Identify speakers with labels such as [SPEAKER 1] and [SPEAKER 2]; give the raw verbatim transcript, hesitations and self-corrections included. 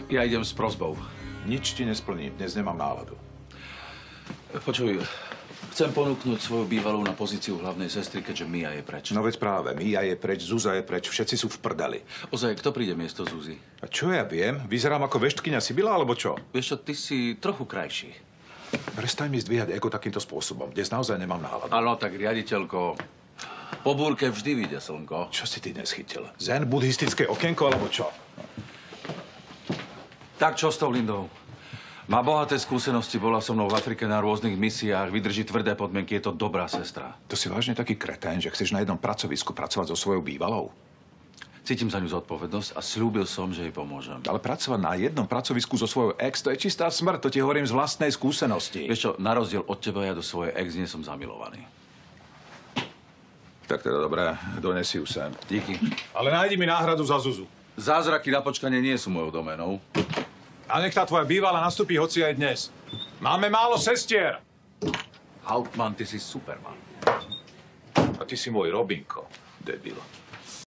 [SPEAKER 1] Ja idem s prosbou.
[SPEAKER 2] Nič ti nesplním, dnes nemám náladu.
[SPEAKER 1] Počuj, chcem ponúknuť svoju bývalú na pozíciu hlavnej sestry, keďže Mia je preč.
[SPEAKER 2] No veď práve, Mia je preč, Zuza je preč, všetci sú v prdeli.
[SPEAKER 1] Ozaj, kto príde miesto Zuzy?
[SPEAKER 2] A čo ja viem? Vyzerám ako veštkyňa Sibila, alebo čo?
[SPEAKER 1] Vieš čo, ty si trochu krajší.
[SPEAKER 2] Prestaň mi zdvíhať ego takýmto spôsobom. Dnes naozaj nemám náladu.
[SPEAKER 1] Áno, tak riaditeľko, po búrke vždy vyjde slnko.
[SPEAKER 2] Čo si ty dnes chytil? Zen, buddhistické okienko, alebo čo?
[SPEAKER 1] Tak čo s tou Lindou? Má bohaté skúsenosti, bola so mnou v Afrike na rôznych misiách, vydrží tvrdé podmienky, je to dobrá sestra.
[SPEAKER 2] To si vážne taký kretén, že chceš na jednom pracovisku pracovať so svojou bývalou?
[SPEAKER 1] Cítim za ňu zodpovednosť a slúbil som, že jej pomôžem.
[SPEAKER 2] Ale pracovať na jednom pracovisku so svojou ex, to je čistá smrť, to ti hovorím z vlastnej skúsenosti.
[SPEAKER 1] Vieš čo, na rozdiel od teba ja do svojej ex nie som zamilovaný.
[SPEAKER 2] Tak teda dobré, donesi ju sem.
[SPEAKER 1] Díky.
[SPEAKER 2] Ale nájdi mi náhradu za Zuzu.
[SPEAKER 1] Zázraky na počkanie nie sú mojou doménou.
[SPEAKER 2] A nech tá tvoja bývalá nastúpi hoci aj dnes. Máme málo sestier.
[SPEAKER 1] Hauptmann, ty si Superman.
[SPEAKER 2] A ty si môj Robinko, debil.